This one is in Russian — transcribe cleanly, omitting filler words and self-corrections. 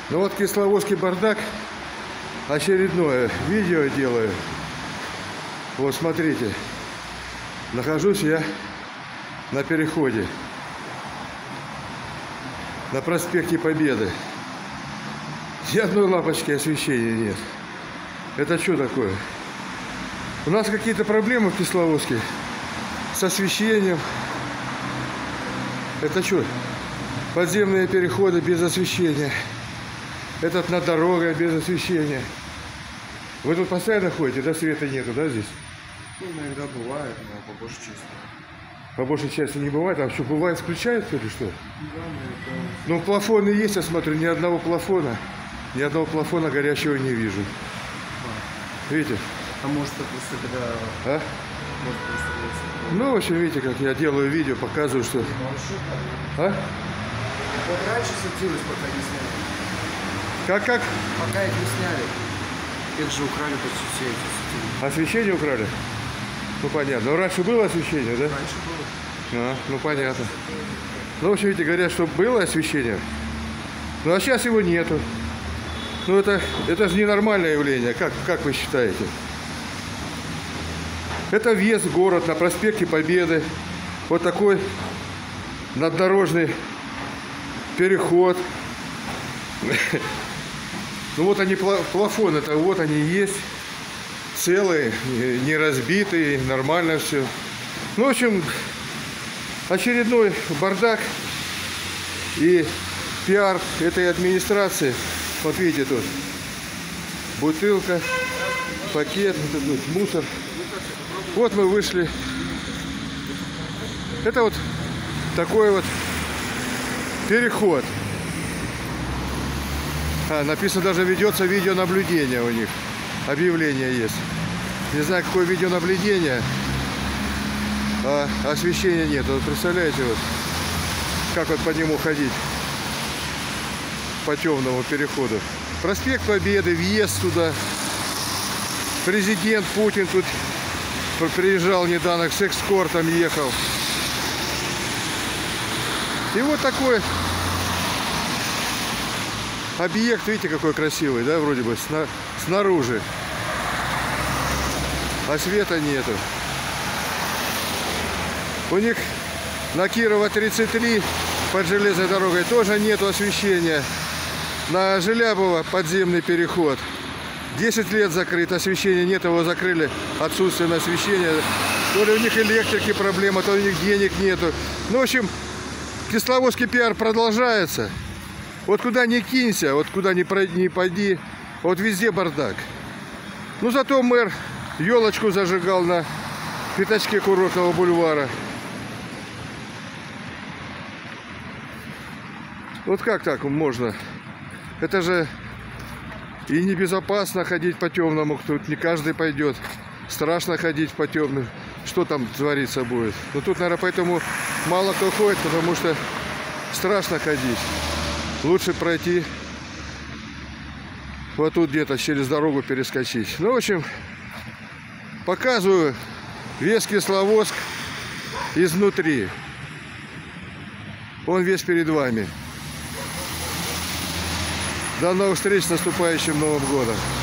Ну вот Кисловодский бардак. Очередное видео делаю. Вот смотрите. Нахожусь я на переходе. На проспекте Победы. Ни одной лампочки освещения нет. Это что такое? У нас какие-то проблемы в Кисловодске с освещением. Это что? Подземные переходы без освещения. Этот на дорогах без освещения. Вы тут постоянно ходите, да, света нету, да, здесь? Ну, иногда бывает, но по большей части. По большей части не бывает. А что, бывает, включают или что? Да, это... Ну, плафоны есть, я смотрю, ни одного плафона. Ни одного плафона горящего не вижу. Видите? А может, это просто когда... А? Может, просто... Ну, в общем, видите, как я делаю видео, показываю, что... А? Вот раньше светилось, пока не сняли. Как? Пока их не сняли. Их же украли почти все эти светильники. Освещение украли? Ну, понятно. Но раньше было освещение, да? Раньше было. А, ну, понятно. Ну, в общем, видите, говорят, что было освещение. Ну, а сейчас его нету. Ну, это же ненормальное явление. Как вы считаете? Это въезд в город на проспекте Победы. Вот такой наддорожный переход. Ну вот они, плафоны, это вот они есть. Целые, не разбитые, нормально все. Ну, в общем, очередной бардак и пиар этой администрации. Вот видите, тут бутылка, пакет, тут мусор. Вот мы вышли. Это вот такой вот переход. Написано, даже ведется видеонаблюдение у них. Объявление есть. Не знаю, какое видеонаблюдение. А освещения нет. Вот представляете, вот как вот по нему ходить. По темному переходу. Проспект Победы, въезд туда. Президент Путин тут приезжал недавно, с экскортом ехал. И вот такой объект, видите, какой красивый, да, вроде бы, снаружи. А света нету. У них на Кирова 33 под железной дорогой тоже нету освещения. На Желябова подземный переход. 10 лет закрыт, освещения нет, его закрыли, отсутствие освещения. То ли у них электрики проблема, то ли у них денег нету. Ну, в общем, Кисловодский пиар продолжается. Вот куда ни кинься, вот куда ни пойди, вот везде бардак. Ну, зато мэр елочку зажигал на пятачке Курортного бульвара. Вот как так можно? Это же и небезопасно ходить по темному, тут не каждый пойдет. Страшно ходить по темным. Что там твориться будет? Ну тут, наверное, поэтому мало кто ходит, потому что страшно ходить. Лучше пройти вот тут где-то через дорогу перескочить. Ну, в общем, показываю весь Кисловодск изнутри. Он весь перед вами. До новых встреч с наступающим Новым годом!